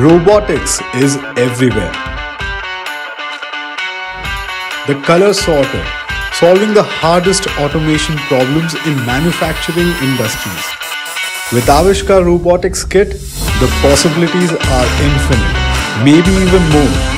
Robotics is everywhere. The color sorter, solving the hardest automation problems in manufacturing industries. With Avishkaar Robotics kit, the possibilities are infinite, maybe even more.